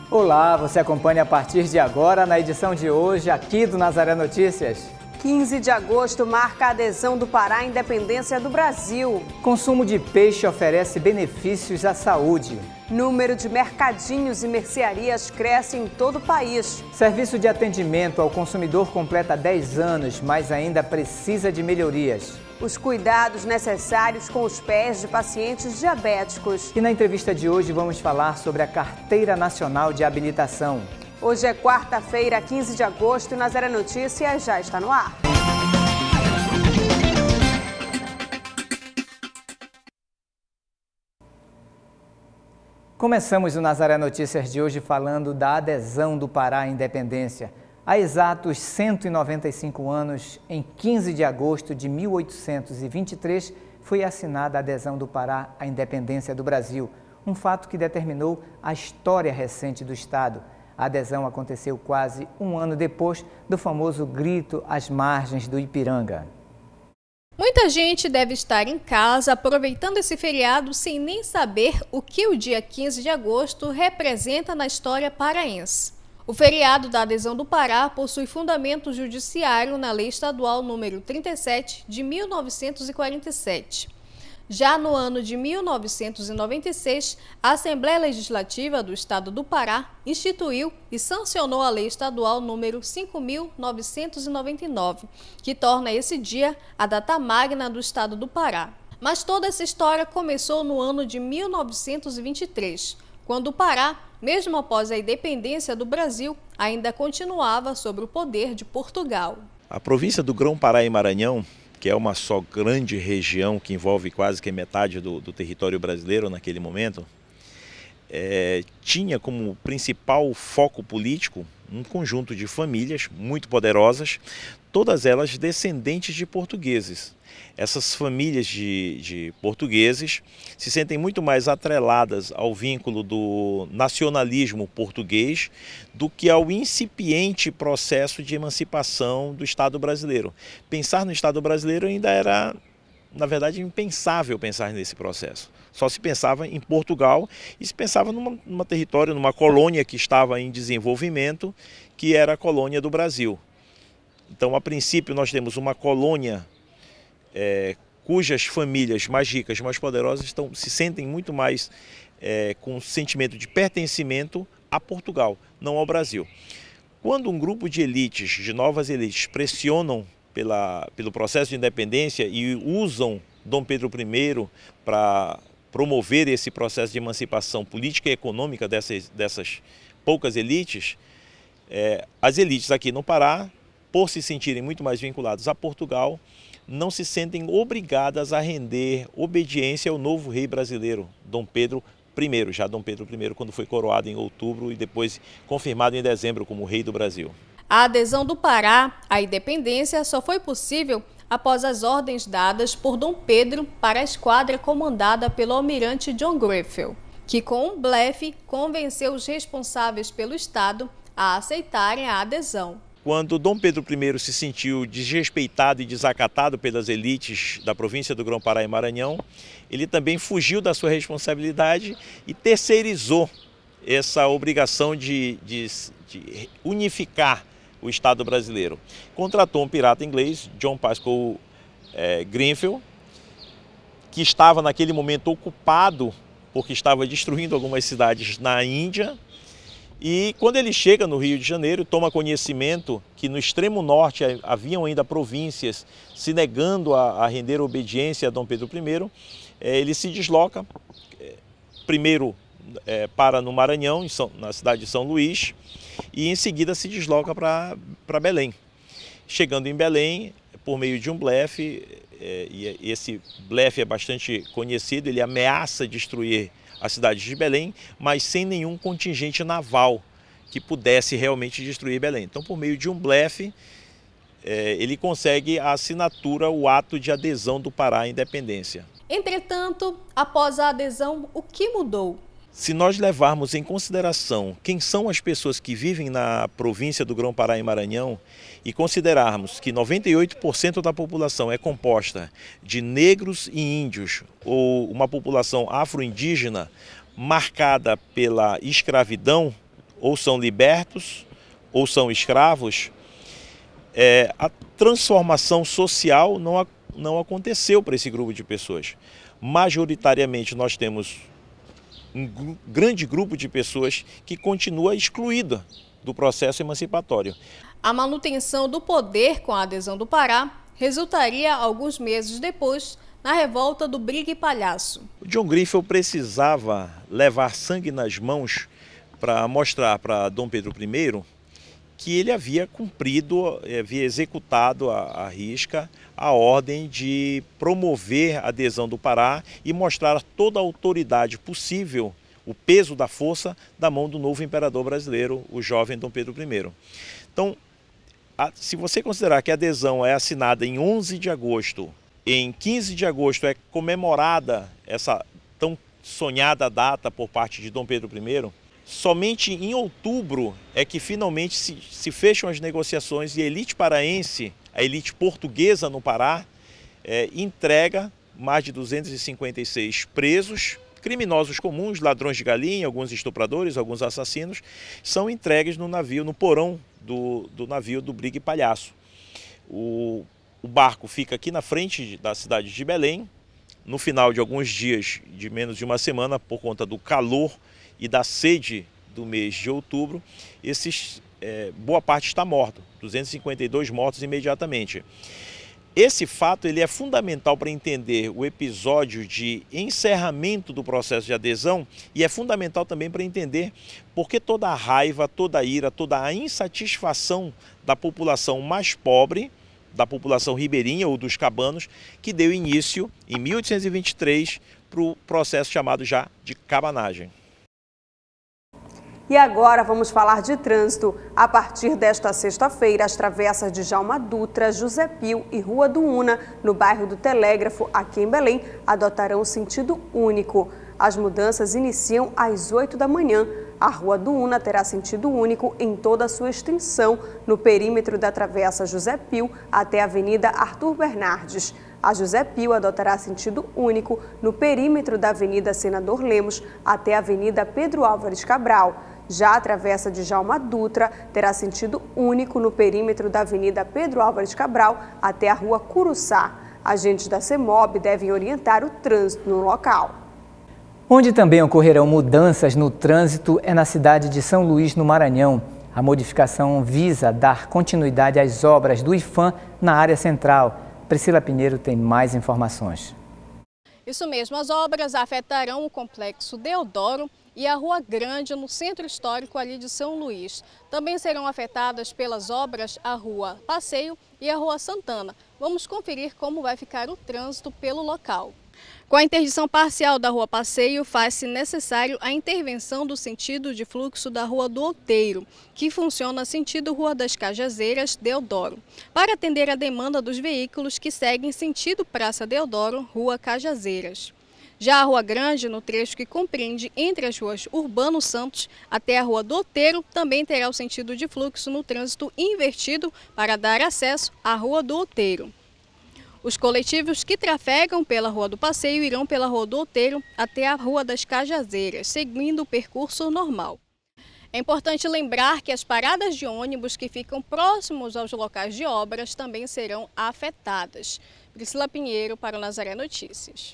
Olá, você acompanha a partir de agora na edição de hoje aqui do Nazaré Notícias. 15 de agosto marca a adesão do Pará à independência do Brasil. Consumo de peixe oferece benefícios à saúde. Número de mercadinhos e mercearias cresce em todo o país. Serviço de atendimento ao consumidor completa 10 anos, mas ainda precisa de melhorias. Os cuidados necessários com os pés de pacientes diabéticos. E na entrevista de hoje vamos falar sobre a Carteira Nacional de Habilitação. Hoje é quarta-feira, 15 de agosto, e o Nazaré Notícias já está no ar. Começamos o Nazaré Notícias de hoje falando da adesão do Pará à independência. Há exatos 195 anos, em 15 de agosto de 1823, foi assinada a adesão do Pará à independência do Brasil, um fato que determinou a história recente do Estado. A adesão aconteceu quase um ano depois do famoso grito às margens do Ipiranga. Muita gente deve estar em casa aproveitando esse feriado sem nem saber o que o dia 15 de agosto representa na história paraense. O feriado da adesão do Pará possui fundamento judiciário na Lei Estadual número 37 de 1947. Já no ano de 1996, a Assembleia Legislativa do Estado do Pará instituiu e sancionou a Lei Estadual número 5.999, que torna esse dia a data magna do Estado do Pará. Mas toda essa história começou no ano de 1923, quando o Pará, mesmo após a independência do Brasil, ainda continuava sob o poder de Portugal. A província do Grão-Pará e Maranhão, que é uma só grande região que envolve quase que metade do território brasileiro naquele momento, tinha como principal foco político um conjunto de famílias muito poderosas, todas elas descendentes de portugueses. Essas famílias de portugueses se sentem muito mais atreladas ao vínculo do nacionalismo português do que ao incipiente processo de emancipação do Estado brasileiro. Pensar no Estado brasileiro ainda era, na verdade, impensável pensar nesse processo. Só se pensava em Portugal e se pensava numa território, numa colônia que estava em desenvolvimento, que era a colônia do Brasil. Então, a princípio, nós temos uma colônia cujas famílias mais ricas, mais poderosas, se sentem muito mais com um sentimento de pertencimento a Portugal, não ao Brasil. Quando um grupo de elites, de novas elites, pressionam pelo processo de independência e usam Dom Pedro I para promover esse processo de emancipação política e econômica dessas poucas elites, as elites aqui no Pará, por se sentirem muito mais vinculados a Portugal, não se sentem obrigadas a render obediência ao novo rei brasileiro, Dom Pedro I, já Dom Pedro I, quando foi coroado em outubro e depois confirmado em dezembro como rei do Brasil. A adesão do Pará à independência só foi possível após as ordens dadas por Dom Pedro para a esquadra comandada pelo almirante John Greffel, que com um blefe convenceu os responsáveis pelo Estado a aceitarem a adesão. Quando Dom Pedro I se sentiu desrespeitado e desacatado pelas elites da província do Grão-Pará e Maranhão, ele também fugiu da sua responsabilidade e terceirizou essa obrigação de unificar o Estado brasileiro. Contratou um pirata inglês, John Pascoe Grenfell, que estava naquele momento ocupado porque estava destruindo algumas cidades na Índia. E quando ele chega no Rio de Janeiro, toma conhecimento que no extremo norte haviam ainda províncias se negando a render obediência a Dom Pedro I, ele se desloca, primeiro para no Maranhão, na cidade de São Luís, e em seguida se desloca para Belém. Chegando em Belém, por meio de um blefe, e esse blefe é bastante conhecido, ele ameaça destruir a cidade de Belém, mas sem nenhum contingente naval que pudesse realmente destruir Belém. Então, por meio de um blefe, ele consegue a assinatura, o ato de adesão do Pará à independência. Entretanto, após a adesão, o que mudou? Se nós levarmos em consideração quem são as pessoas que vivem na província do Grão-Pará e Maranhão e considerarmos que 98% da população é composta de negros e índios, ou uma população afro-indígena marcada pela escravidão, ou são libertos ou são escravos, a transformação social não aconteceu para esse grupo de pessoas. Majoritariamente nós temos um grande grupo de pessoas que continua excluída do processo emancipatório. A manutenção do poder com a adesão do Pará resultaria alguns meses depois na revolta do Brigue Palhaço. O John Griffith precisava levar sangue nas mãos para mostrar para Dom Pedro I que ele havia cumprido, havia executado à risca a ordem de promover a adesão do Pará e mostrar toda a autoridade possível, o peso da força da mão do novo imperador brasileiro, o jovem Dom Pedro I. Então, se você considerar que a adesão é assinada em 11 de agosto, em 15 de agosto é comemorada essa tão sonhada data por parte de Dom Pedro I, somente em outubro é que finalmente se fecham as negociações e a elite paraense, a elite portuguesa no Pará, entrega mais de 256 presos, criminosos comuns, ladrões de galinha, alguns estupradores, alguns assassinos, são entregues no navio, no porão do navio do Brigue Palhaço. O barco fica aqui na frente da cidade de Belém. No final de alguns dias, de menos de uma semana, por conta do calor e da sede do mês de outubro, boa parte está morto, 252 mortos imediatamente. Esse fato ele é fundamental para entender o episódio de encerramento do processo de adesão e é fundamental também para entender por que toda a raiva, toda a ira, toda a insatisfação da população mais pobre, da população ribeirinha ou dos cabanos, que deu início em 1823 para o processo chamado já de cabanagem. E agora vamos falar de trânsito. A partir desta sexta-feira, as travessas de Djalma Dutra, José Pio e Rua do Una, no bairro do Telégrafo, aqui em Belém, adotarão sentido único. As mudanças iniciam às 8 da manhã. A Rua do Una terá sentido único em toda a sua extensão, no perímetro da Travessa José Pio até a Avenida Arthur Bernardes. A José Pio adotará sentido único no perímetro da Avenida Senador Lemos até a Avenida Pedro Álvares Cabral. Já a Travessa de Djalma Dutra terá sentido único no perímetro da Avenida Pedro Álvares Cabral até a Rua Curuçá. Agentes da CEMOB devem orientar o trânsito no local. Onde também ocorrerão mudanças no trânsito é na cidade de São Luís, no Maranhão. A modificação visa dar continuidade às obras do IFAM na área central. Priscila Pinheiro tem mais informações. Isso mesmo, as obras afetarão o Complexo Deodoro e a Rua Grande, no centro histórico ali de São Luís. Também serão afetadas pelas obras a Rua Passeio e a Rua Santana. Vamos conferir como vai ficar o trânsito pelo local. Com a interdição parcial da Rua Passeio, faz-se necessário a intervenção do sentido de fluxo da Rua do Outeiro, que funciona sentido Rua das Cajazeiras, Deodoro, para atender a demanda dos veículos que seguem sentido Praça Deodoro, Rua Cajazeiras. Já a Rua Grande, no trecho que compreende entre as ruas Urbano Santos até a Rua do Outeiro, também terá o sentido de fluxo no trânsito invertido para dar acesso à Rua do Outeiro. Os coletivos que trafegam pela Rua do Passeio irão pela Rua do Outeiro até a Rua das Cajazeiras, seguindo o percurso normal. É importante lembrar que as paradas de ônibus que ficam próximos aos locais de obras também serão afetadas. Priscila Pinheiro para o Nazaré Notícias.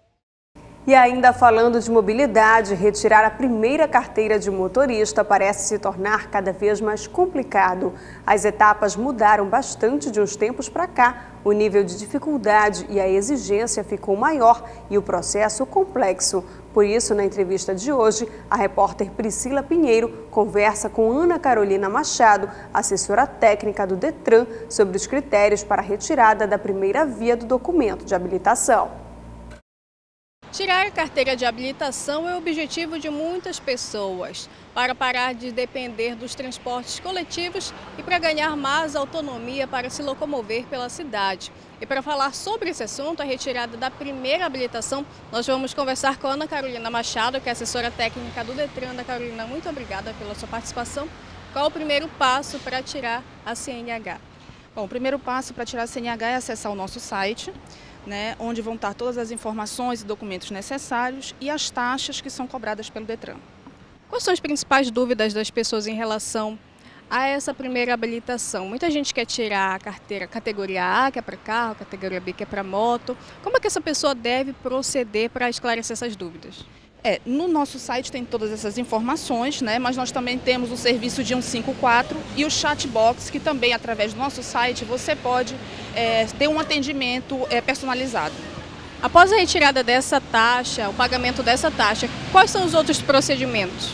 E ainda falando de mobilidade, retirar a primeira carteira de motorista parece se tornar cada vez mais complicado. As etapas mudaram bastante de uns tempos para cá. O nível de dificuldade e a exigência ficou maior e o processo complexo. Por isso, na entrevista de hoje, a repórter Priscila Pinheiro conversa com Ana Carolina Machado, assessora técnica do Detran, sobre os critérios para a retirada da primeira via do documento de habilitação. Tirar a carteira de habilitação é o objetivo de muitas pessoas, para parar de depender dos transportes coletivos e para ganhar mais autonomia para se locomover pela cidade. E para falar sobre esse assunto, a retirada da primeira habilitação, nós vamos conversar com a Ana Carolina Machado, que é assessora técnica do Detran. Ana Carolina, muito obrigada pela sua participação. Qual o primeiro passo para tirar a CNH? Bom, o primeiro passo para tirar a CNH é acessar o nosso site, onde vão estar todas as informações e documentos necessários e as taxas que são cobradas pelo Detran. Quais são as principais dúvidas das pessoas em relação a essa primeira habilitação? Muita gente quer tirar a carteira categoria A, que é para carro, categoria B, que é para moto. Como é que essa pessoa deve proceder para esclarecer essas dúvidas? No nosso site tem todas essas informações, né? Mas nós também temos o serviço de 154 e o chatbox, que também através do nosso site você pode ter um atendimento personalizado. Após a retirada dessa taxa, o pagamento dessa taxa, quais são os outros procedimentos?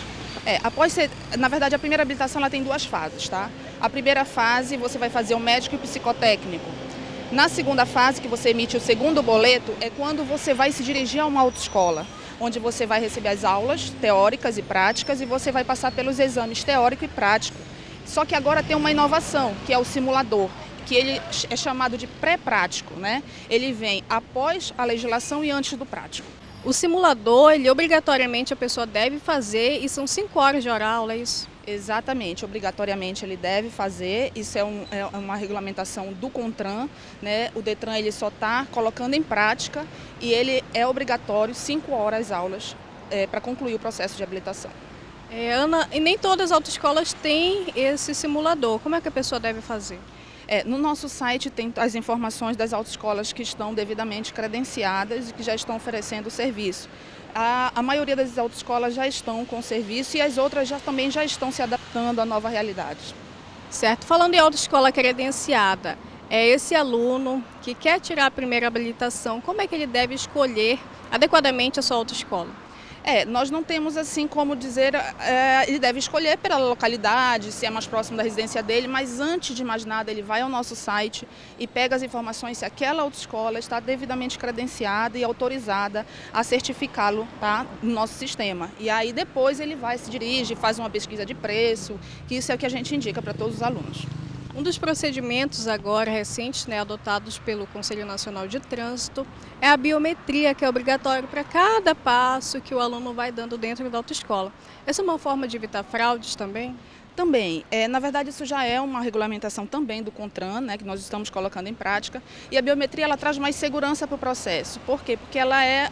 Na verdade, a primeira habilitação ela tem 2 fases, tá? A primeira fase você vai fazer o médico e o psicotécnico. Na segunda fase, que você emite o segundo boleto, é quando você vai se dirigir a uma autoescola, onde você vai receber as aulas teóricas e práticas e você vai passar pelos exames teórico e prático. Só que agora tem uma inovação, que é o simulador, que ele é chamado de pré-prático, né? Ele vem após a legislação e antes do prático. O simulador, ele obrigatoriamente a pessoa deve fazer e são 5 horas de hora-aula, é isso? Exatamente, obrigatoriamente ele deve fazer, isso é uma regulamentação do CONTRAN, né? O DETRAN ele só está colocando em prática e ele é obrigatório 5 horas aulas para concluir o processo de habilitação. Ana, e nem todas as autoescolas têm esse simulador, como é que a pessoa deve fazer? No nosso site tem as informações das autoescolas que estão devidamente credenciadas e que já estão oferecendo o serviço. A maioria das autoescolas já estão com o serviço e as outras também já estão se adaptando à nova realidade. Certo. Falando em autoescola credenciada, é esse aluno que quer tirar a primeira habilitação, como é que ele deve escolher adequadamente a sua autoescola? Nós não temos assim como dizer, ele deve escolher pela localidade, se é mais próximo da residência dele, mas antes de mais nada ele vai ao nosso site e pega as informações se aquela autoescola está devidamente credenciada e autorizada a certificá-lo, tá, no nosso sistema. E aí depois ele se dirige, faz uma pesquisa de preço, que isso é o que a gente indica para todos os alunos. Um dos procedimentos agora recentes, adotados pelo Conselho Nacional de Trânsito, é a biometria, que é obrigatório para cada passo que o aluno vai dando dentro da autoescola. Essa é uma forma de evitar fraudes também? Também. Na verdade, isso já é uma regulamentação também do CONTRAN, né, que nós estamos colocando em prática. E a biometria ela traz mais segurança para o processo. Por quê? Porque ela é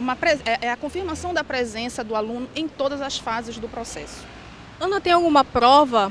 a confirmação da presença do aluno em todas as fases do processo. Ana, tem alguma prova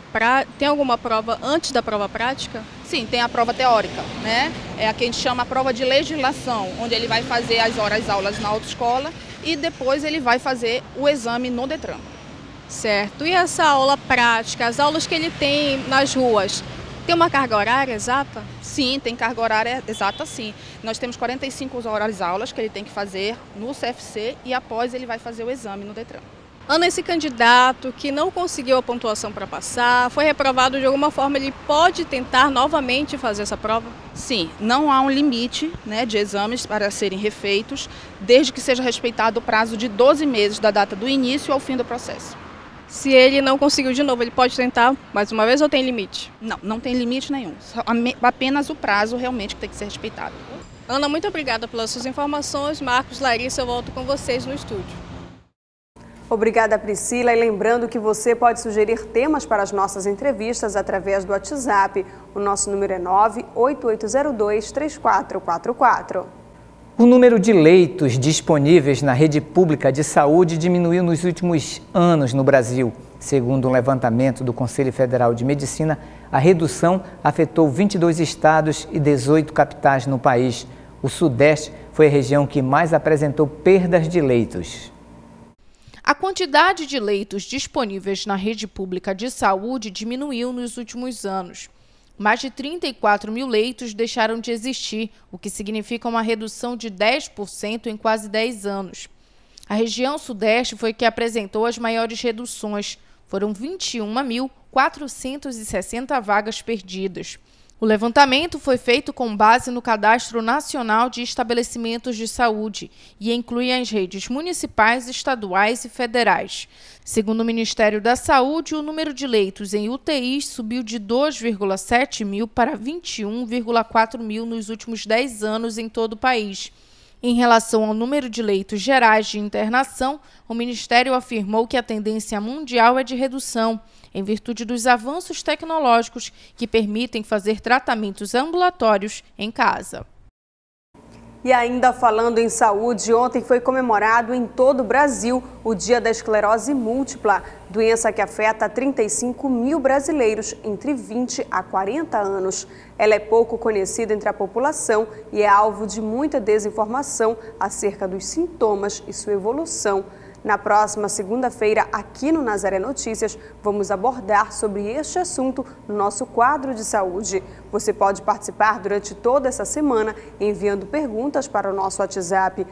antes da prova prática? Sim, tem a prova teórica, né? É a que a gente chama a prova de legislação, onde ele vai fazer as aulas na autoescola e depois ele vai fazer o exame no DETRAN. Certo. E essa aula prática, as aulas que ele tem nas ruas, tem uma carga horária exata? Sim, tem carga horária exata, sim. Nós temos 45 horas de aulas que ele tem que fazer no CFC e após ele vai fazer o exame no DETRAN. Ana, esse candidato que não conseguiu a pontuação para passar, foi reprovado de alguma forma, ele pode tentar novamente fazer essa prova? Sim, não há um limite, né, de exames para serem refeitos, desde que seja respeitado o prazo de 12 meses da data do início ao fim do processo. Se ele não conseguiu de novo, ele pode tentar mais uma vez ou tem limite? Não, não tem limite nenhum, apenas o prazo realmente que tem que ser respeitado. Ana, muito obrigada pelas suas informações. Marcos, Larissa, eu volto com vocês no estúdio. Obrigada, Priscila. E lembrando que você pode sugerir temas para as nossas entrevistas através do WhatsApp. O nosso número é 98802-3444. O número de leitos disponíveis na rede pública de saúde diminuiu nos últimos anos no Brasil. Segundo um levantamento do Conselho Federal de Medicina, a redução afetou 22 estados e 18 capitais no país. O Sudeste foi a região que mais apresentou perdas de leitos. A quantidade de leitos disponíveis na rede pública de saúde diminuiu nos últimos anos. Mais de 34 mil leitos deixaram de existir, o que significa uma redução de 10% em quase 10 anos. A região Sudeste foi que apresentou as maiores reduções. Foram 21.460 vagas perdidas. O levantamento foi feito com base no Cadastro Nacional de Estabelecimentos de Saúde e inclui as redes municipais, estaduais e federais. Segundo o Ministério da Saúde, o número de leitos em UTIs subiu de 2,7 mil para 21,4 mil nos últimos 10 anos em todo o país. Em relação ao número de leitos gerais de internação, o Ministério afirmou que a tendência mundial é de redução, em virtude dos avanços tecnológicos que permitem fazer tratamentos ambulatórios em casa. E ainda falando em saúde, ontem foi comemorado em todo o Brasil o Dia da Esclerose Múltipla, doença que afeta 35 mil brasileiros entre 20 a 40 anos. Ela é pouco conhecida entre a população e é alvo de muita desinformação acerca dos sintomas e sua evolução. Na próxima segunda-feira, aqui no Nazaré Notícias, vamos abordar sobre este assunto no nosso quadro de saúde. Você pode participar durante toda essa semana enviando perguntas para o nosso WhatsApp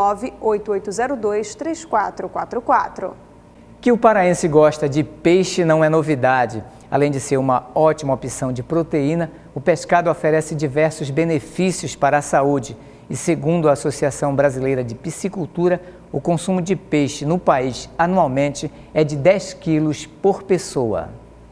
98802-3444. Que o paraense gosta de peixe não é novidade. Além de ser uma ótima opção de proteína, o pescado oferece diversos benefícios para a saúde. E segundo a Associação Brasileira de Piscicultura, o consumo de peixe no país anualmente é de 10 quilos por pessoa.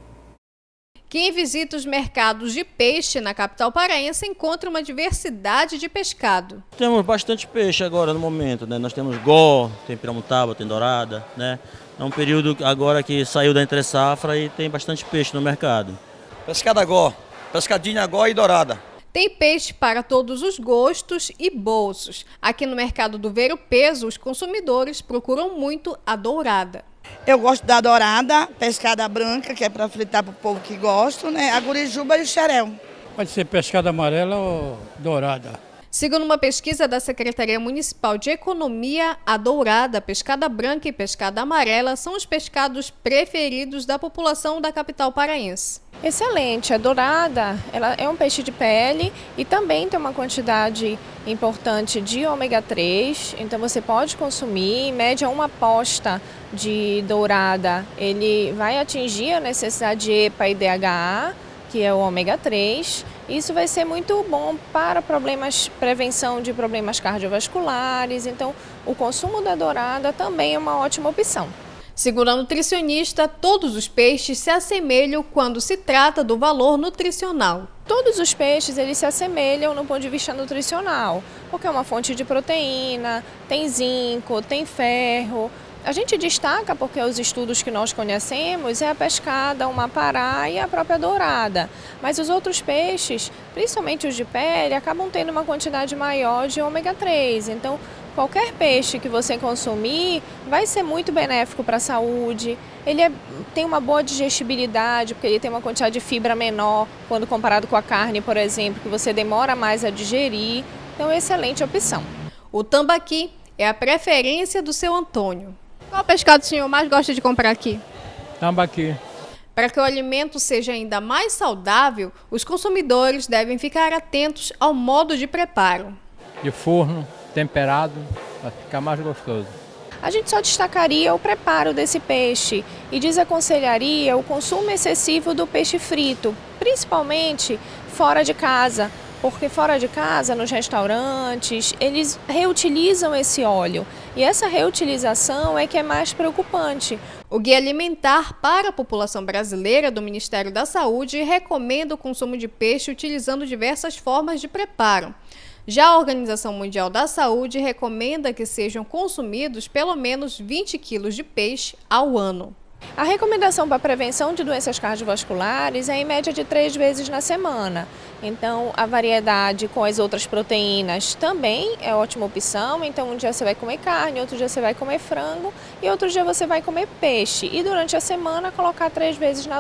Quem visita os mercados de peixe na capital paraense encontra uma diversidade de pescado. Temos bastante peixe agora no momento, né? Nós temos gó, tem piramutaba, tem dourada, né? É um período agora que saiu da entre safra e tem bastante peixe no mercado. Pescada gó, pescadinha gó e dourada. Tem peixe para todos os gostos e bolsos. Aqui no mercado do Ver o Peso, os consumidores procuram muito a dourada. Eu gosto da dourada, pescada branca, que é para fritar para o povo que gosta, né? A gurijuba e o xerel. Pode ser pescada amarela ou dourada. Segundo uma pesquisa da Secretaria Municipal de Economia, a dourada, pescada branca e pescada amarela são os pescados preferidos da população da capital paraense. Excelente, a dourada ela é um peixe de pele e também tem uma quantidade importante de ômega 3, então você pode consumir, em média uma posta de dourada, ele vai atingir a necessidade de EPA e DHA, que é o ômega 3. Isso vai ser muito bom para prevenção de problemas cardiovasculares, então o consumo da dourada também é uma ótima opção. Segundo a nutricionista, todos os peixes se assemelham quando se trata do valor nutricional. Todos os peixes eles se assemelham no ponto de vista nutricional, porque é uma fonte de proteína, tem zinco, tem ferro. A gente destaca porque os estudos que nós conhecemos é a pescada, o mapará e a própria dourada. Mas os outros peixes, principalmente os de pele, acabam tendo uma quantidade maior de ômega 3. Então, qualquer peixe que você consumir vai ser muito benéfico para a saúde. Ele tem uma boa digestibilidade, porque ele tem uma quantidade de fibra menor quando comparado com a carne, por exemplo, que você demora mais a digerir. Então, é uma excelente opção. O tambaqui é a preferência do seu Antônio. Qual pescado o senhor mais gosta de comprar aqui? Tambaqui. Para que o alimento seja ainda mais saudável, os consumidores devem ficar atentos ao modo de preparo. De forno, temperado, para ficar mais gostoso. A gente só destacaria o preparo desse peixe e desaconselharia o consumo excessivo do peixe frito, principalmente fora de casa. Porque fora de casa, nos restaurantes, eles reutilizam esse óleo. E essa reutilização é que é mais preocupante. O Guia Alimentar para a População Brasileira do Ministério da Saúde recomenda o consumo de peixe utilizando diversas formas de preparo. Já a Organização Mundial da Saúde recomenda que sejam consumidos pelo menos 20 quilos de peixe ao ano. A recomendação para a prevenção de doenças cardiovasculares é em média de 3 vezes na semana. Então, a variedade com as outras proteínas também é ótima opção. Então, um dia você vai comer carne, outro dia você vai comer frango e outro dia você vai comer peixe. E durante a semana, colocar 3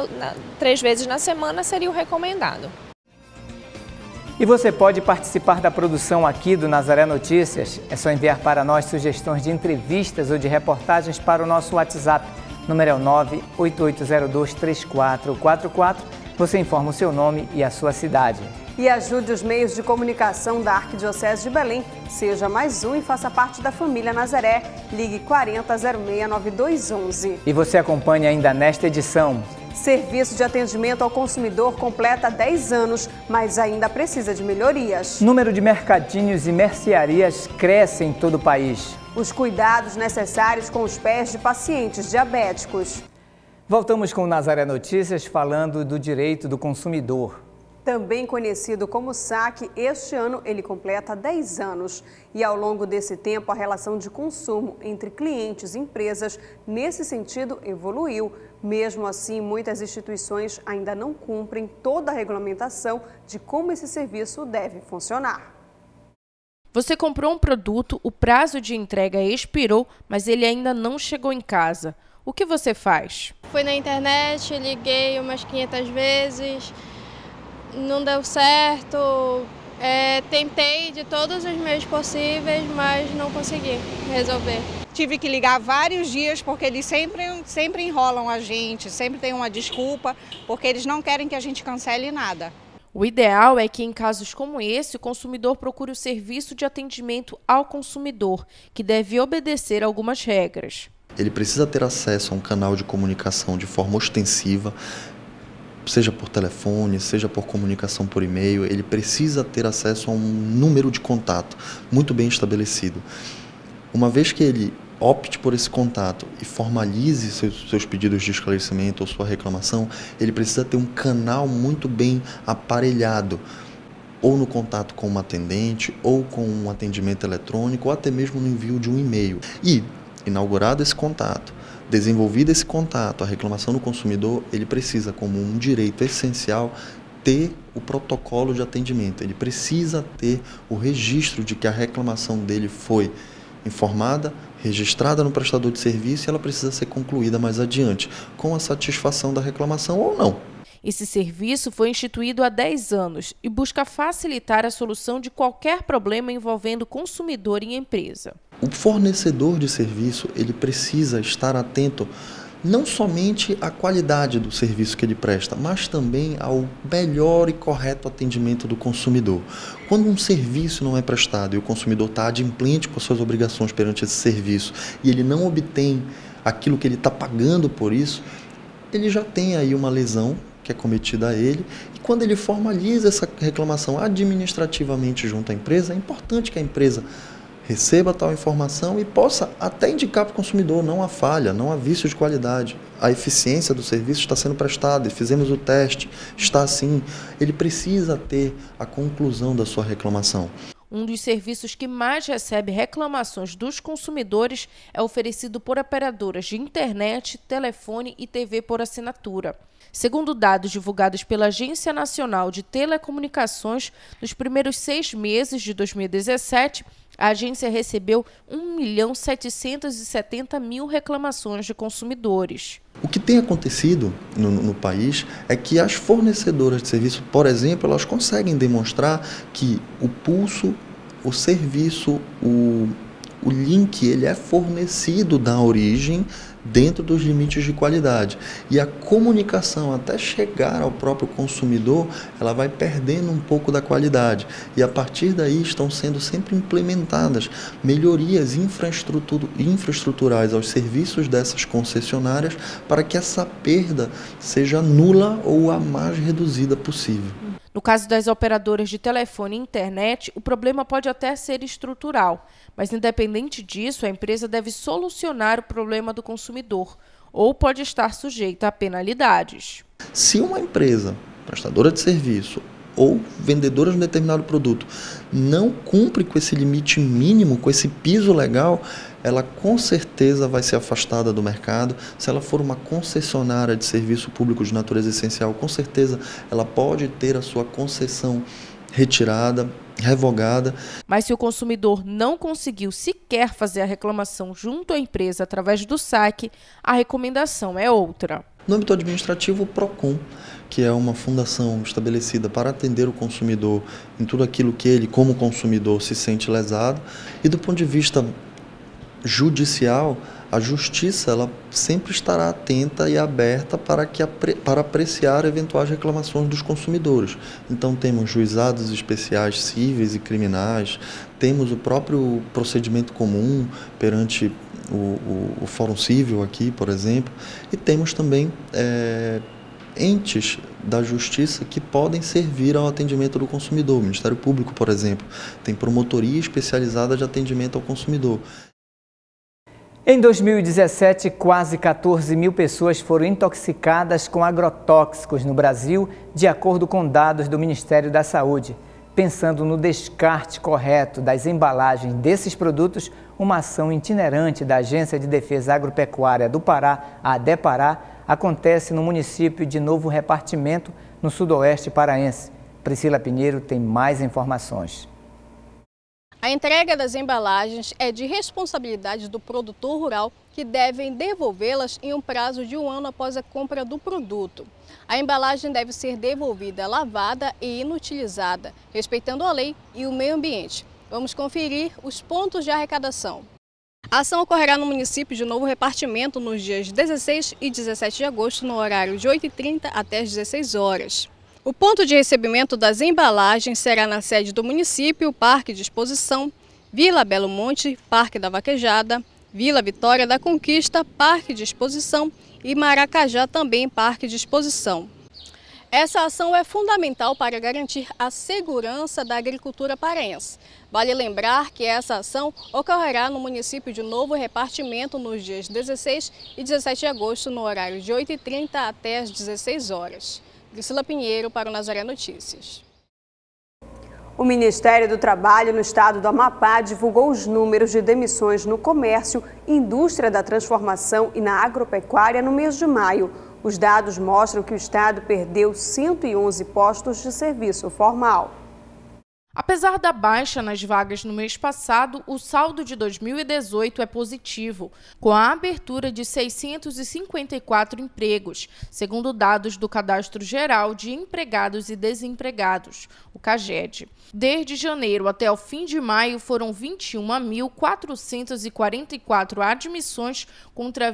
vezes na semana seria o recomendado. E você pode participar da produção aqui do Nazaré Notícias. É só enviar para nós sugestões de entrevistas ou de reportagens para o nosso WhatsApp. Número é o 988023444. Você informa o seu nome e a sua cidade. E ajude os meios de comunicação da Arquidiocese de Belém. Seja mais um e faça parte da família Nazaré. Ligue 4006-9211. E você acompanha ainda nesta edição. Serviço de atendimento ao consumidor completa 10 anos, mas ainda precisa de melhorias. Número de mercadinhos e mercearias cresce em todo o país. Os cuidados necessários com os pés de pacientes diabéticos. Voltamos com o Nazaré Notícias falando do direito do consumidor. Também conhecido como SAC, este ano ele completa 10 anos. E ao longo desse tempo, a relação de consumo entre clientes e empresas, nesse sentido, evoluiu. Mesmo assim, muitas instituições ainda não cumprem toda a regulamentação de como esse serviço deve funcionar. Você comprou um produto, o prazo de entrega expirou, mas ele ainda não chegou em casa. O que você faz? Fui na internet, liguei umas 500 vezes, não deu certo. Tentei de todos os meios possíveis, mas não consegui resolver. Tive que ligar vários dias porque eles sempre enrolam a gente, sempre tem uma desculpa, porque eles não querem que a gente cancele nada. O ideal é que, em casos como esse, o consumidor procure o serviço de atendimento ao consumidor, que deve obedecer a algumas regras. Ele precisa ter acesso a um canal de comunicação de forma ostensiva, seja por telefone, seja por comunicação por e-mail. Ele precisa ter acesso a um número de contato muito bem estabelecido. Uma vez que ele opte por esse contato e formalize seus pedidos de esclarecimento ou sua reclamação, ele precisa ter um canal muito bem aparelhado, ou no contato com uma atendente, ou com um atendimento eletrônico, ou até mesmo no envio de um e-mail. E, inaugurado esse contato, desenvolvido esse contato, a reclamação do consumidor, ele precisa, como um direito essencial, ter o protocolo de atendimento. Ele precisa ter o registro de que a reclamação dele foi informada, registrada no prestador de serviço, e ela precisa ser concluída mais adiante, com a satisfação da reclamação ou não. Esse serviço foi instituído há 10 anos e busca facilitar a solução de qualquer problema envolvendo consumidor e empresa. O fornecedor de serviço, ele precisa estar atento não somente à qualidade do serviço que ele presta, mas também ao melhor e correto atendimento do consumidor. Quando um serviço não é prestado e o consumidor está adimplente com suas obrigações perante esse serviço e ele não obtém aquilo que ele está pagando por isso, ele já tem aí uma lesão que é cometida a ele, e quando ele formaliza essa reclamação administrativamente junto à empresa, é importante que a empresa receba tal informação e possa até indicar para o consumidor: não há falha, não há vício de qualidade, a eficiência do serviço está sendo prestada, e fizemos o teste, está assim. Ele precisa ter a conclusão da sua reclamação. Um dos serviços que mais recebe reclamações dos consumidores é oferecido por operadoras de internet, telefone e TV por assinatura. Segundo dados divulgados pela Agência Nacional de Telecomunicações, nos primeiros 6 meses de 2017, a agência recebeu 1.770.000 reclamações de consumidores. O que tem acontecido no país é que as fornecedoras de serviço, por exemplo, elas conseguem demonstrar que o pulso, o serviço, o link, ele é fornecido da origem dentro dos limites de qualidade. E a comunicação até chegar ao próprio consumidor, ela vai perdendo um pouco da qualidade. E a partir daí estão sendo sempre implementadas melhorias infraestruturais aos serviços dessas concessionárias para que essa perda seja nula ou a mais reduzida possível. No caso das operadoras de telefone e internet, o problema pode até ser estrutural, mas independente disso, a empresa deve solucionar o problema do consumidor ou pode estar sujeita a penalidades. Se uma empresa prestadora de serviço ou vendedora de um determinado produto não cumpre com esse limite mínimo, com esse piso legal, ela com certeza vai ser afastada do mercado. Se ela for uma concessionária de serviço público de natureza essencial, com certeza ela pode ter a sua concessão retirada, revogada. Mas se o consumidor não conseguiu sequer fazer a reclamação junto à empresa através do saque, a recomendação é outra. No âmbito administrativo, o PROCON, que é uma fundação estabelecida para atender o consumidor em tudo aquilo que ele, como consumidor, se sente lesado. E do ponto de vista judicial, a justiça ela sempre estará atenta e aberta para apreciar eventuais reclamações dos consumidores. Então temos juizados especiais cíveis e criminais, temos o próprio procedimento comum perante o Fórum Civil aqui, por exemplo, e temos também entes da justiça que podem servir ao atendimento do consumidor. O Ministério Público, por exemplo, tem promotoria especializada de atendimento ao consumidor. Em 2017, quase 14 mil pessoas foram intoxicadas com agrotóxicos no Brasil, de acordo com dados do Ministério da Saúde. Pensando no descarte correto das embalagens desses produtos, uma ação itinerante da Agência de Defesa Agropecuária do Pará, a ADEPará, acontece no município de Novo Repartimento, no sudoeste paraense. Priscila Pinheiro tem mais informações. A entrega das embalagens é de responsabilidade do produtor rural, que devem devolvê-las em um prazo de 1 ano após a compra do produto. A embalagem deve ser devolvida lavada e inutilizada, respeitando a lei e o meio ambiente. Vamos conferir os pontos de arrecadação. A ação ocorrerá no município de Novo Repartimento nos dias 16 e 17 de agosto, no horário de 8h30 até as 16 horas. O ponto de recebimento das embalagens será na sede do município, Parque de Exposição, Vila Belo Monte, Parque da Vaquejada, Vila Vitória da Conquista, Parque de Exposição e Maracajá, também Parque de Exposição. Essa ação é fundamental para garantir a segurança da agricultura paraense. Vale lembrar que essa ação ocorrerá no município de Novo Repartimento nos dias 16 e 17 de agosto, no horário de 8h30 até as 16 horas. Priscila Pinheiro para o Nazaré Notícias. O Ministério do Trabalho no estado do Amapá divulgou os números de demissões no comércio, indústria da transformação e na agropecuária no mês de maio. Os dados mostram que o estado perdeu 111 postos de serviço formal. Apesar da baixa nas vagas no mês passado, o saldo de 2018 é positivo, com a abertura de 654 empregos, segundo dados do Cadastro Geral de Empregados e Desempregados, o CAGED. Desde janeiro até o fim de maio foram 21.444 admissões contra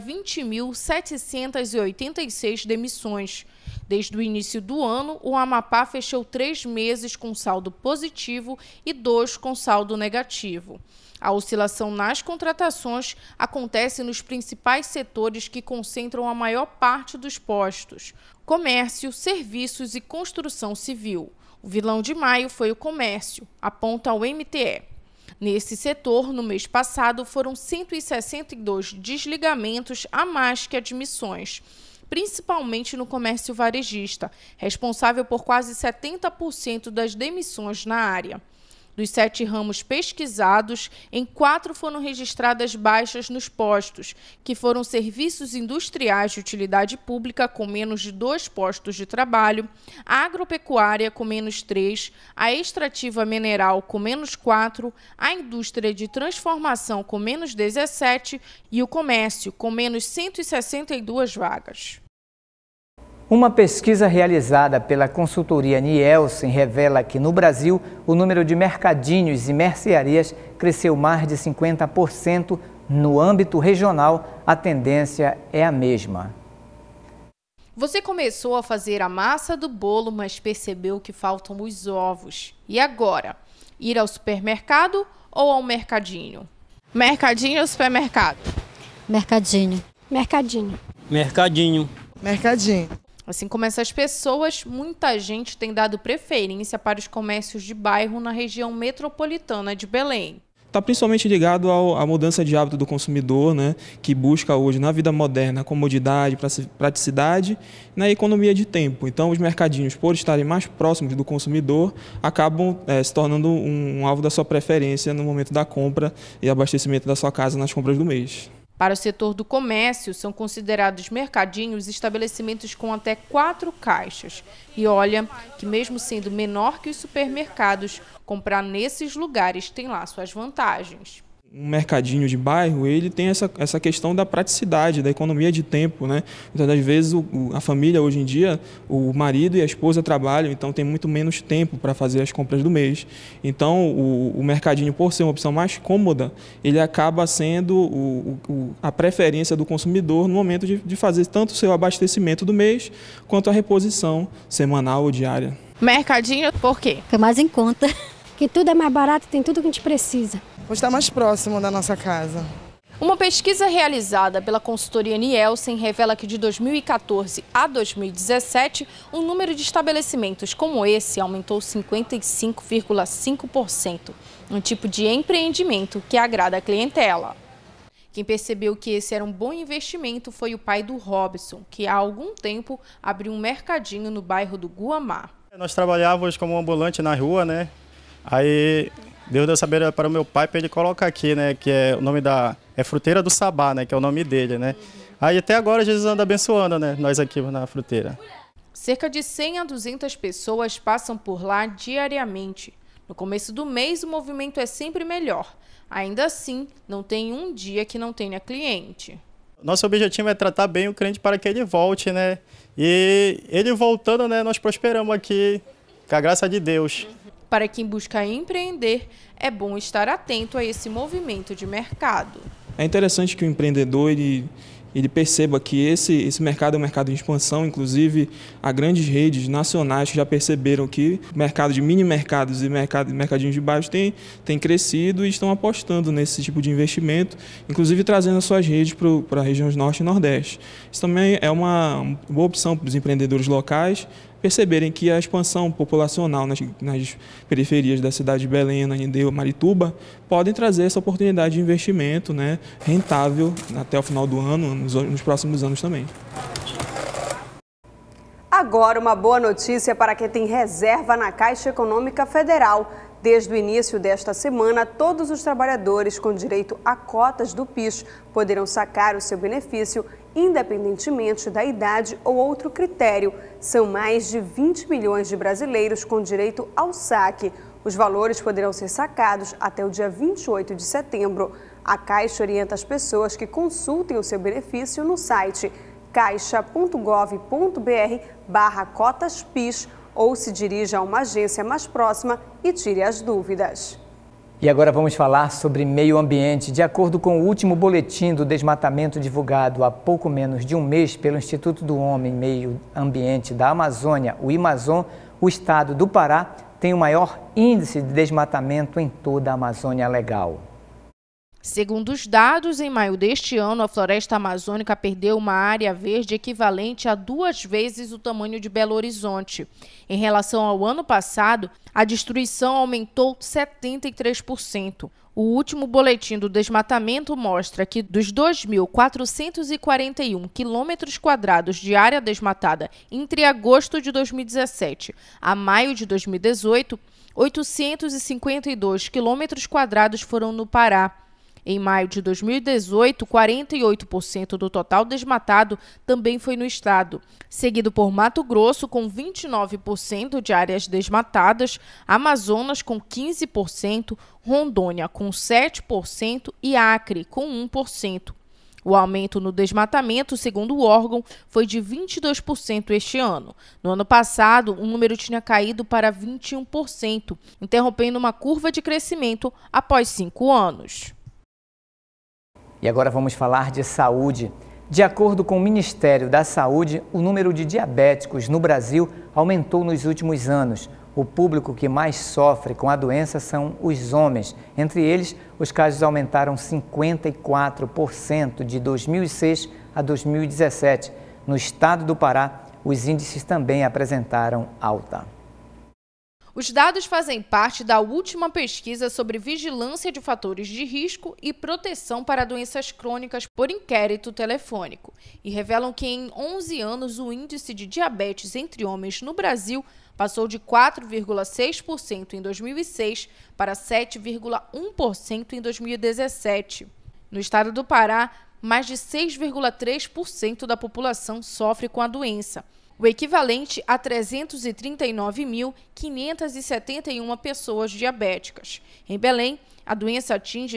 20.786 demissões. Desde o início do ano, o Amapá fechou 3 meses com saldo positivo e 2 com saldo negativo. A oscilação nas contratações acontece nos principais setores que concentram a maior parte dos postos: comércio, serviços e construção civil. O vilão de maio foi o comércio, aponta o MTE. Nesse setor, no mês passado, foram 162 desligamentos a mais que admissões, principalmente no comércio varejista, responsável por quase 70% das demissões na área. Dos 7 ramos pesquisados, em 4 foram registradas baixas nos postos, que foram serviços industriais de utilidade pública com menos de 2 postos de trabalho, a agropecuária com menos 3, a extrativa mineral com menos 4, a indústria de transformação com menos 17 e o comércio com menos 162 vagas. Uma pesquisa realizada pela consultoria Nielsen revela que no Brasil o número de mercadinhos e mercearias cresceu mais de 50%. No âmbito regional, a tendência é a mesma. Você começou a fazer a massa do bolo, mas percebeu que faltam os ovos. E agora? Ir ao supermercado ou ao mercadinho? Mercadinho ou supermercado? Mercadinho. Mercadinho. Mercadinho. Mercadinho. Assim como essas pessoas, muita gente tem dado preferência para os comércios de bairro na região metropolitana de Belém. Está principalmente ligado à mudança de hábito do consumidor, né, que busca hoje na vida moderna comodidade, praticidade, na economia de tempo. Então, os mercadinhos, por estarem mais próximos do consumidor, acabam se tornando um alvo da sua preferência no momento da compra e abastecimento da sua casa nas compras do mês. Para o setor do comércio, são considerados mercadinhos estabelecimentos com até 4 caixas. E olha que mesmo sendo menor que os supermercados, comprar nesses lugares tem lá suas vantagens. Um mercadinho de bairro, ele tem essa questão da praticidade, da economia de tempo, né? Muitas das vezes a família hoje em dia, o marido e a esposa trabalham, então tem muito menos tempo para fazer as compras do mês. Então o mercadinho, por ser uma opção mais cômoda, ele acaba sendo a preferência do consumidor no momento de fazer tanto o seu abastecimento do mês, quanto a reposição semanal ou diária. Mercadinho por quê? Fica mais em conta. Que tudo é mais barato, tem tudo que a gente precisa. Por estar mais próximo da nossa casa. Uma pesquisa realizada pela consultoria Nielsen revela que de 2014 a 2017, o número de estabelecimentos como esse aumentou 55,5%, um tipo de empreendimento que agrada a clientela. Quem percebeu que esse era um bom investimento foi o pai do Robson, que há algum tempo abriu um mercadinho no bairro do Guamá. Nós trabalhávamos como ambulante na rua, né? Aí Deus deu saber para o meu pai para ele colocar aqui, né? Que é o nome é Fruteira do Sabá, né? Que é o nome dele, né? Aí até agora Jesus anda abençoando, né? Nós aqui na fruteira. Cerca de 100 a 200 pessoas passam por lá diariamente. No começo do mês, o movimento é sempre melhor. Ainda assim, não tem um dia que não tenha cliente. Nosso objetivo é tratar bem o cliente para que ele volte, né? E ele voltando, né, nós prosperamos aqui, com a graça de Deus. Para quem busca empreender, é bom estar atento a esse movimento de mercado. É interessante que o empreendedor ele perceba que esse mercado é um mercado em expansão, inclusive há grandes redes nacionais que já perceberam que o mercado de mini mercados e mercadinhos de bairros tem crescido e estão apostando nesse tipo de investimento, inclusive trazendo as suas redes para as regiões Norte e Nordeste. Isso também é uma boa opção para os empreendedores locais perceberem que a expansão populacional nas periferias da cidade de Belém, Ananindeua, Marituba, podem trazer essa oportunidade de investimento, né, rentável até o final do ano, nos próximos anos também. Agora, uma boa notícia para quem tem reserva na Caixa Econômica Federal. Desde o início desta semana, todos os trabalhadores com direito a cotas do PIS poderão sacar o seu benefício, independentemente da idade ou outro critério. São mais de 20 milhões de brasileiros com direito ao saque. Os valores poderão ser sacados até o dia 28 de setembro. A Caixa orienta as pessoas que consultem o seu benefício no site caixa.gov.br/cotas-PIS ou se dirija a uma agência mais próxima e tire as dúvidas. E agora vamos falar sobre meio ambiente. De acordo com o último boletim do desmatamento divulgado há pouco menos de um mês pelo Instituto do Homem e Meio Ambiente da Amazônia, o IMAZON, o estado do Pará tem o maior índice de desmatamento em toda a Amazônia Legal. Segundo os dados, em maio deste ano, a floresta amazônica perdeu uma área verde equivalente a 2 vezes o tamanho de Belo Horizonte. Em relação ao ano passado, a destruição aumentou 73%. O último boletim do desmatamento mostra que dos 2.441 quilômetros quadrados de área desmatada entre agosto de 2017 a maio de 2018, 852 quilômetros quadrados foram no Pará. Em maio de 2018, 48% do total desmatado também foi no estado, seguido por Mato Grosso, com 29% de áreas desmatadas, Amazonas, com 15%, Rondônia, com 7% e Acre, com 1%. O aumento no desmatamento, segundo o órgão, foi de 22% este ano. No ano passado, o número tinha caído para 21%, interrompendo uma curva de crescimento após 5 anos. E agora vamos falar de saúde. De acordo com o Ministério da Saúde, o número de diabéticos no Brasil aumentou nos últimos anos. O público que mais sofre com a doença são os homens. Entre eles, os casos aumentaram 54% de 2006 a 2017. No estado do Pará, os índices também apresentaram alta. Os dados fazem parte da última pesquisa sobre vigilância de fatores de risco e proteção para doenças crônicas por inquérito telefônico e revelam que em 11 anos o índice de diabetes entre homens no Brasil passou de 4,6% em 2006 para 7,1% em 2017. No estado do Pará, mais de 6,3% da população sofre com a doença, o equivalente a 339.571 pessoas diabéticas. Em Belém, a doença atinge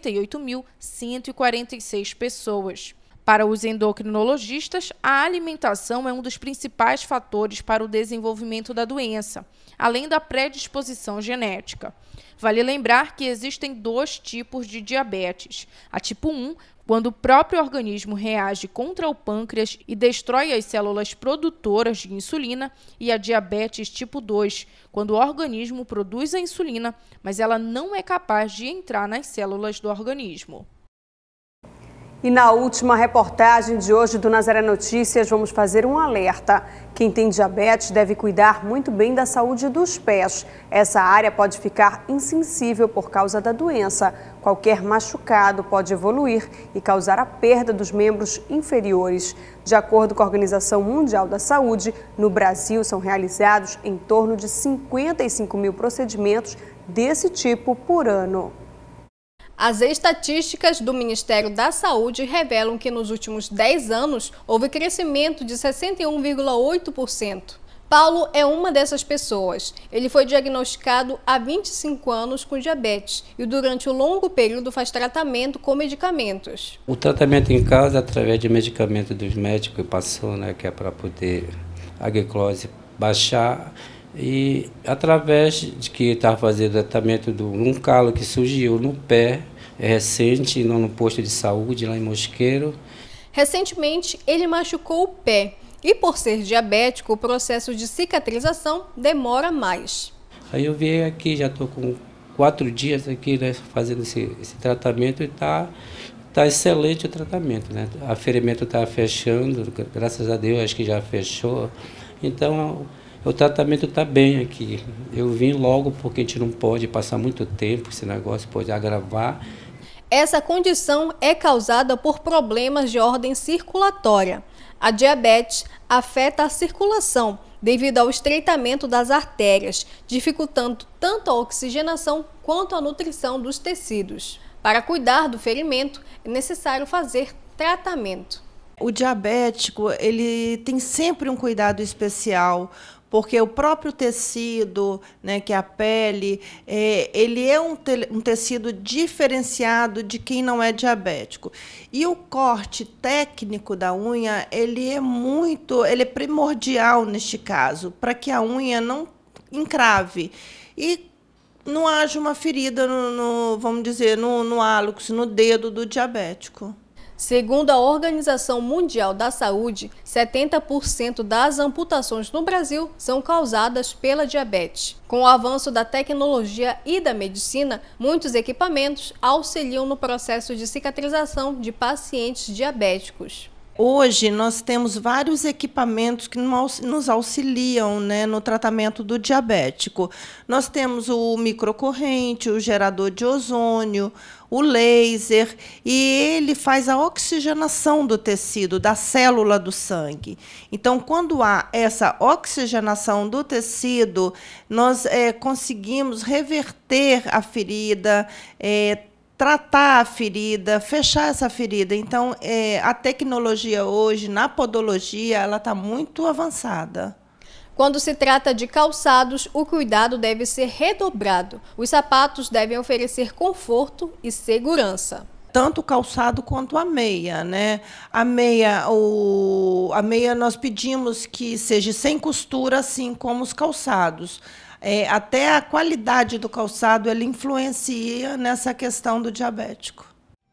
68.146 pessoas. Para os endocrinologistas, a alimentação é um dos principais fatores para o desenvolvimento da doença, além da predisposição genética. Vale lembrar que existem 2 tipos de diabetes. A tipo 1, quando o próprio organismo reage contra o pâncreas e destrói as células produtoras de insulina, e a diabetes tipo 2, quando o organismo produz a insulina, mas ela não é capaz de entrar nas células do organismo. E na última reportagem de hoje do Nazaré Notícias, vamos fazer um alerta. Quem tem diabetes deve cuidar muito bem da saúde dos pés. Essa área pode ficar insensível por causa da doença. Qualquer machucado pode evoluir e causar a perda dos membros inferiores. De acordo com a Organização Mundial da Saúde, no Brasil são realizados em torno de 55 mil procedimentos desse tipo por ano. As estatísticas do Ministério da Saúde revelam que nos últimos 10 anos houve crescimento de 61,8%. Paulo é uma dessas pessoas. Ele foi diagnosticado há 25 anos com diabetes e durante um longo período faz tratamento com medicamentos. O tratamento em casa, através de medicamento dos médicos que passou, né, que é para poder a glicose baixar, e através de que estava fazendo tratamento de um calo que surgiu no pé, recente, no posto de saúde lá em Mosqueiro. Recentemente, ele machucou o pé. E por ser diabético, o processo de cicatrização demora mais. Aí eu vim aqui, já estou com 4 dias aqui, né, fazendo esse tratamento e está excelente o tratamento, né? O ferimento está fechando, graças a Deus, acho que já fechou. Então, o tratamento está bem aqui. Eu vim logo porque a gente não pode passar muito tempo, esse negócio pode agravar. Essa condição é causada por problemas de ordem circulatória. A diabetes afeta a circulação devido ao estreitamento das artérias, dificultando tanto a oxigenação quanto a nutrição dos tecidos. Para cuidar do ferimento, é necessário fazer tratamento. O diabético, ele tem sempre um cuidado especial, porque o próprio tecido, né, que é a pele, ele é um tecido diferenciado de quem não é diabético. E o corte técnico da unha, ele é primordial neste caso, para que a unha não encrave e não haja uma ferida, vamos dizer, no hálux, no dedo do diabético. Segundo a Organização Mundial da Saúde, 70% das amputações no Brasil são causadas pela diabetes. Com o avanço da tecnologia e da medicina, muitos equipamentos auxiliam no processo de cicatrização de pacientes diabéticos. Hoje nós temos vários equipamentos que nos auxiliam, né, no tratamento do diabético. Nós temos o microcorrente, o gerador de ozônio, o laser, e ele faz a oxigenação do tecido, da célula do sangue. Então, quando há essa oxigenação do tecido, nós conseguimos reverter a ferida, tratar a ferida, fechar essa ferida. Então, a tecnologia hoje, na podologia, ela está muito avançada. Quando se trata de calçados, o cuidado deve ser redobrado. Os sapatos devem oferecer conforto e segurança. Tanto o calçado quanto a meia, né? A meia nós pedimos que seja sem costura, assim como os calçados. Até a qualidade do calçado ela influencia nessa questão do diabético.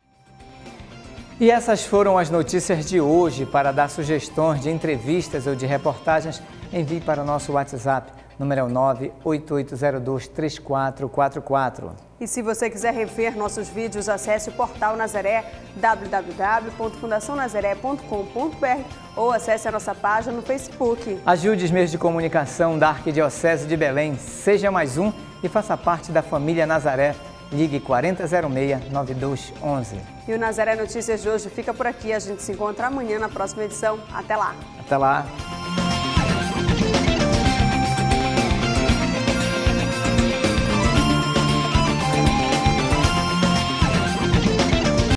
E essas foram as notícias de hoje. Para dar sugestões de entrevistas ou de reportagens, envie para o nosso WhatsApp, número 988023444. E se você quiser rever nossos vídeos, acesse o Portal Nazaré, www.fundacionazaré.com.br, ou acesse a nossa página no Facebook. Ajude os meios de comunicação da Arquidiocese de Belém. Seja mais um e faça parte da família Nazaré. Ligue 4006-9211. E o Nazaré Notícias de hoje fica por aqui. A gente se encontra amanhã na próxima edição. Até lá. Até lá.